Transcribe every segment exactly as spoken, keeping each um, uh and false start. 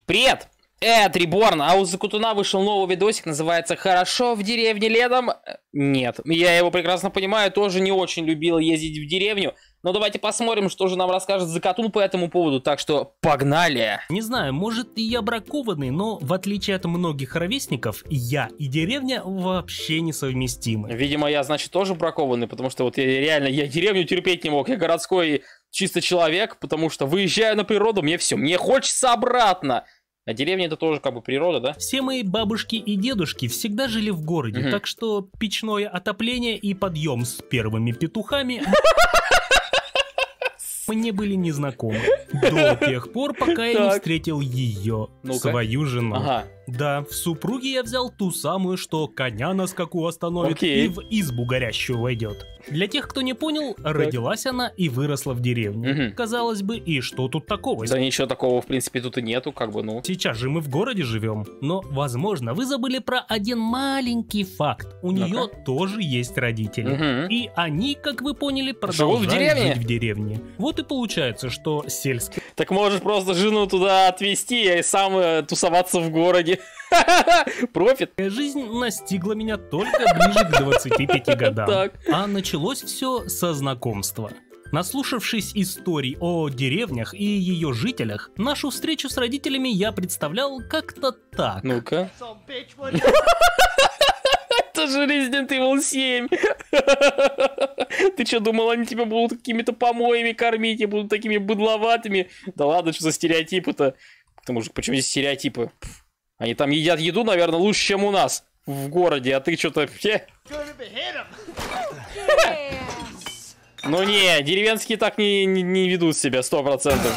Привет! Это Реборн, а у Закутуна вышел новый видосик, называется «Хорошо в деревне летом». Нет, я его прекрасно понимаю, тоже не очень любил ездить в деревню. Но давайте посмотрим, что же нам расскажет Закатун по этому поводу, так что погнали! Не знаю, может и я бракованный, но в отличие от многих ровесников, я и деревня вообще несовместимы. Видимо, я, значит, тоже бракованный, потому что вот я реально, я деревню терпеть не мог, я городской чисто человек, потому что выезжаю на природу, мне все, мне хочется обратно. А деревня это тоже как бы природа, да? Все мои бабушки и дедушки всегда жили в городе, Мгм. так что печное отопление и подъем с первыми петухами мне были незнакомы. До тех пор, пока я не Так. встретил ее, Ну-ка. свою жену. Ага. Да, в супруге я взял ту самую, что коня на скаку остановит Окей. и в избу горящую войдет. Для тех, кто не понял, родилась она и выросла в деревне. Мгм. Казалось бы, и что тут такого? Да ничего такого, в принципе, тут и нету, как бы, ну. Сейчас же мы в городе живем. Но, возможно, вы забыли про один маленький факт. У Ну-ка. нее тоже есть родители. Мгм. И они, как вы поняли, Живут в продолжают деревне? жить в деревне. Вот и получается, что сельский Так можешь просто жену туда отвезти и сам э, тусоваться в городе. Профит. жизнь настигла меня только ближе к двадцати пяти годам. Так. А началось все со знакомства. Наслушавшись историй о деревнях и ее жителях, нашу встречу с родителями я представлял как-то так. Ну-ка. Это же Resident Evil семь. Ты что, думал, они тебя будут какими-то помоями кормить и будут такими быдловатыми? Да ладно, что за стереотипы-то? К тому же, почему здесь стереотипы? Пф, они там едят еду, наверное, лучше, чем у нас в городе, а ты что-то... Ну не, деревенские так не, не, не ведут себя, сто процентов.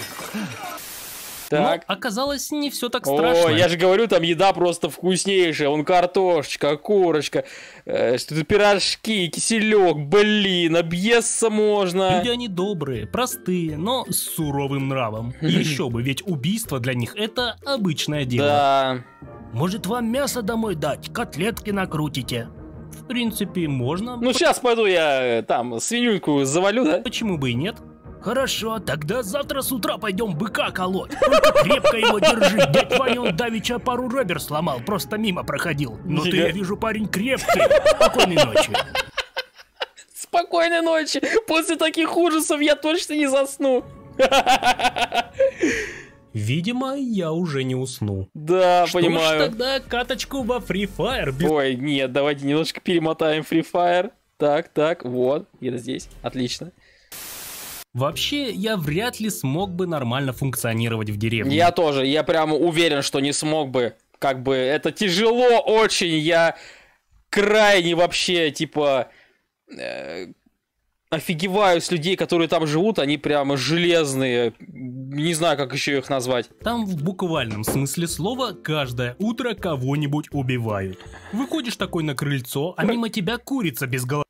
Так. Но оказалось, не все так страшно. О, я же говорю, там еда просто вкуснейшая. Вон картошечка, курочка, э, что-то пирожки, киселек, блин, объесться можно. Люди они добрые, простые, но с суровым нравом. Еще бы, ведь убийство для них это обычное дело. Да. Может, вам мясо домой дать, котлетки накрутите? В принципе, можно. Ну сейчас пойду я э, там свинюньку завалю, да? Почему бы и нет? Хорошо, тогда завтра с утра пойдем быка колоть. Только крепко его держи. Дядь Ваня он давеча пару ребер сломал, просто мимо проходил. Но ты, Нифига. я вижу, парень крепкий. Спокойной ночи. Спокойной ночи. После таких ужасов я точно не засну. Видимо, я уже не усну. Да, Что ж понимаю. тогда каточку во Free Fire без... Ой, нет, давайте немножко перемотаем Free Fire. Так, так, вот, где-то здесь. Отлично. Вообще, я вряд ли смог бы нормально функционировать в деревне. Я тоже, я прямо уверен, что не смог бы. Как бы это тяжело очень, я крайне вообще, типа, э, офигеваю с людей, которые там живут, они прямо железные. Не знаю, как еще их назвать. Там в буквальном смысле слова каждое утро кого-нибудь убивают. Выходишь такой на крыльцо, а мимо тебя курица без головы.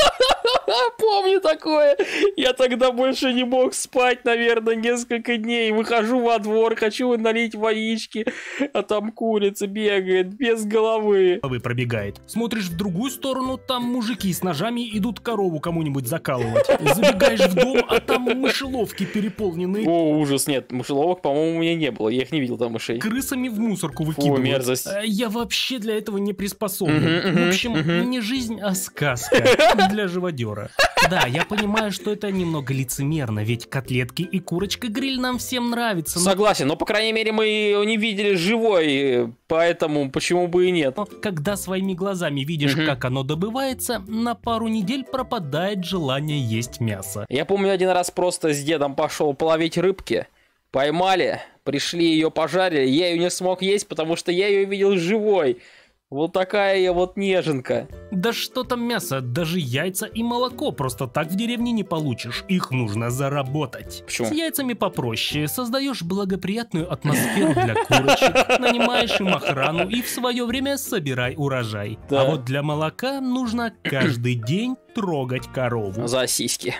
Помню такое. Я тогда больше не мог спать, наверное, несколько дней. Выхожу во двор, хочу налить водички, а там курица бегает без головы. Пробегает. Смотришь в другую сторону, там мужики с ножами идут корову кому-нибудь закалывать. Забегаешь в дом, а там мышеловки переполненные О, ужас, нет, мышеловок, по-моему, у меня не было. Я их не видел там мышей. крысами в мусорку Фу, выкидывают. мерзость. Э, Я вообще для этого не приспособлен. Мгм, мгм, В общем, мгм. не жизнь, а сказка для живодера. Да, я понимаю, что это немного лицемерно, ведь котлетки и курочка-гриль нам всем нравятся. Но Согласен, но, по крайней мере, мы ее не видели живой, поэтому почему бы и нет. когда своими глазами видишь, Мгм. как оно добывается, на пару недель пропадает желание есть мясо. Я помню, один раз просто с дедом пошел половить рыбки, поймали, пришли ее пожарили, я ее не смог есть, потому что я ее видел живой. Вот такая я вот неженка. Да что там мясо, даже яйца и молоко просто так в деревне не получишь, их нужно заработать. Почему? С яйцами попроще, создаешь благоприятную атмосферу для курочек, нанимаешь им охрану и в свое время собирай урожай. Да. А вот для молока нужно каждый день трогать корову. За сиськи.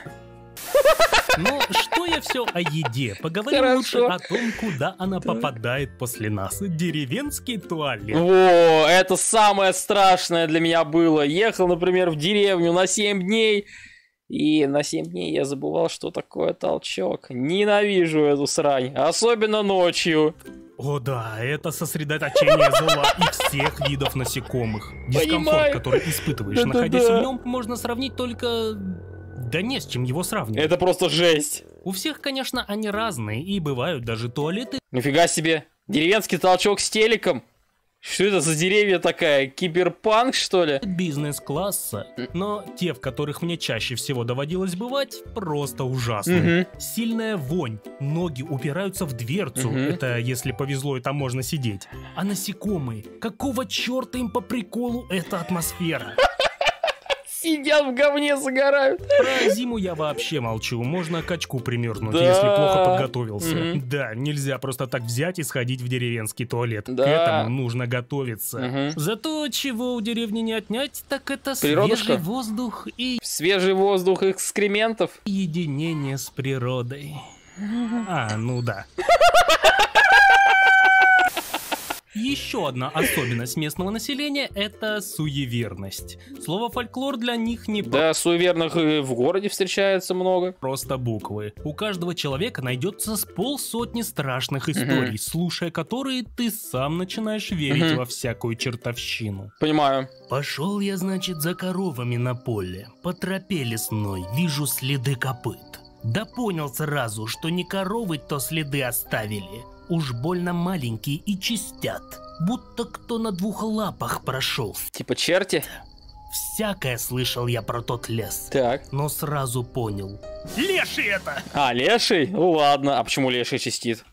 Но что я все о еде? Поговорим Хорошо. лучше о том, куда она попадает после нас. Деревенский туалет. Во, это самое страшное для меня было. Ехал, например, в деревню на семь дней, и на семь дней я забывал, что такое толчок. Ненавижу эту срань, особенно ночью. О да, это сосредоточение зла и всех видов насекомых. Дискомфорт, Понимаю. который испытываешь, Да-да-да. находясь в нем, можно сравнить только... Да не с чем его сравнивать. Это просто жесть. У всех, конечно, они разные, и бывают даже туалеты. Нифига себе. Деревенский толчок с телеком. Что это за деревья такая? Киберпанк, что ли? Бизнес-класса, но те, в которых мне чаще всего доводилось бывать, просто ужасные. Мгм. Сильная вонь, ноги упираются в дверцу, Мгм. это если повезло и там можно сидеть. А насекомые, какого черта им по приколу эта атмосфера? Сидят в говне, загорают. Про зиму я вообще молчу, можно качку примерзнуть, Да. если плохо подготовился. Мгм. Да, нельзя просто так взять и сходить в деревенский туалет. Да. К этому нужно готовиться. Мгм. Зато чего у деревни не отнять, так это Природушка. свежий воздух и Свежий воздух экскрементов. единение с природой. А, ну да. Еще одна особенность местного населения – это суеверность. Слово «фольклор» для них не Да, суеверных и в городе встречается много. просто буквы. У каждого человека найдется с полсотни страшных историй, слушая которые ты сам начинаешь верить Мгм. во всякую чертовщину. Понимаю. Пошел я, значит, за коровами на поле. По тропе лесной вижу следы копыт. Да понял сразу, что не коровы то следы оставили. Уж больно маленькие и чистят. Будто кто на двух лапах прошел. Типа черти. Всякое слышал я про тот лес. Так. Но сразу понял. Леший это! А, леший? Ну ладно. А почему леший чистит?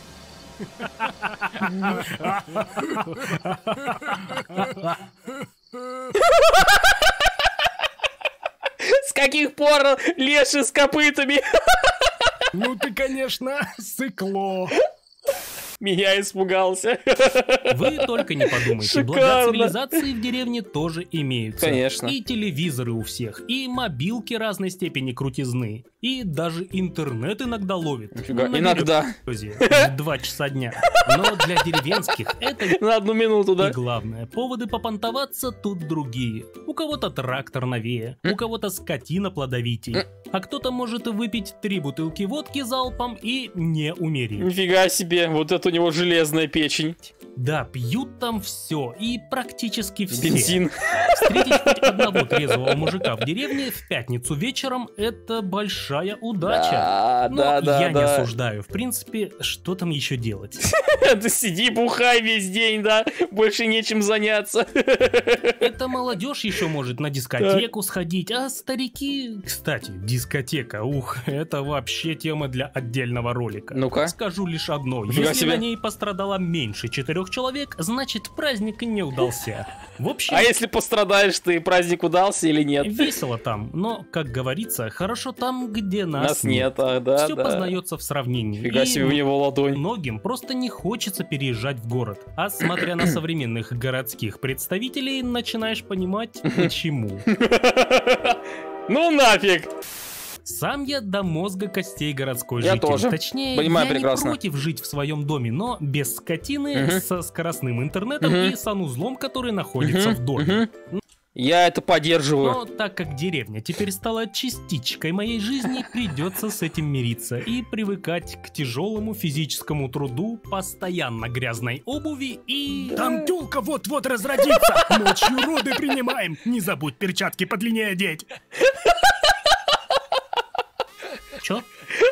С каких пор леший с копытами? Ну ты, конечно, сыкло. Меня испугался. Вы только не подумайте, блага Шикарно. цивилизации в деревне тоже имеются. Конечно. И телевизоры у всех, и мобилки разной степени крутизны, и даже интернет иногда ловит. Нифига, На иногда. березе в два часа дня. Но для деревенских это На одну минуту, и да? главное, поводы попонтоваться тут другие. У кого-то трактор новее, у кого-то скотина плодовитей, а кто-то может выпить три бутылки водки залпом и не умереть. Нифига себе, вот это у него железная печень. Да, пьют там все и практически все. Бензин. Встретить хоть одного трезвого мужика в деревне в пятницу вечером – это большая удача. Да, Но да, да, я не да. осуждаю. В принципе, что там еще делать? Ты сиди, бухай весь день, да? Больше нечем заняться. Это молодежь еще может на дискотеку сходить, а старики... Кстати, дискотека, ух, это вообще тема для отдельного ролика. Ну-ка. Скажу лишь одно. Нифига Если себе. на ней пострадало меньше четырех человек, значит праздник не удался. В общем, А если пострадаешь, ты праздник удался или нет? весело там, но, как говорится, хорошо там, где нас, Нас нет, а, да, Все да. познается в сравнении. Фига И себе у него ладонь. многим просто не хочется переезжать в город. А смотря на современных городских представителей, начинаешь понимать, почему. Ну нафиг! Сам я до мозга костей городской Я житель. тоже. Точнее, Понимаю я прекрасно. не против жить в своем доме, но без скотины, Мгм. со скоростным интернетом Мгм. и санузлом, который находится Мгм, в доме. мгм. Я это поддерживаю. Но так как деревня теперь стала частичкой моей жизни, придется с этим мириться и привыкать к тяжелому физическому труду, постоянно грязной обуви и... Там тёлка вот-вот разродится. Ночью роды принимаем. Не забудь перчатки подлиннее одеть. Чё?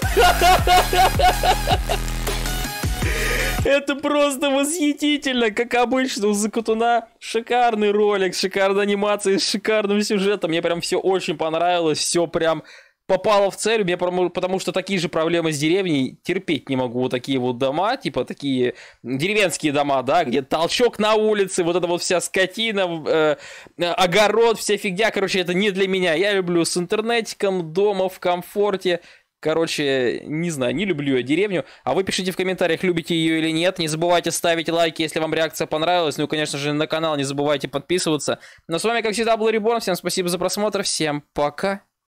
Это просто восхитительно, как обычно у Закутуна. Шикарный ролик, шикарная анимация с шикарным сюжетом. Мне прям все очень понравилось, все прям попало в цель. Мне прям- потому что такие же проблемы с деревней терпеть не могу. Вот такие вот дома, типа такие деревенские дома, да, где толчок на улице, вот эта вот вся скотина, э, огород, вся фигня. Короче, это не для меня. Я люблю с интернетиком, дома, в комфорте. Короче, не знаю, не люблю я деревню. А вы пишите в комментариях, любите ее или нет. Не забывайте ставить лайки, если вам реакция понравилась. Ну и, конечно же, на канал не забывайте подписываться. Но с вами, как всегда, был Реборн. Всем спасибо за просмотр. Всем пока.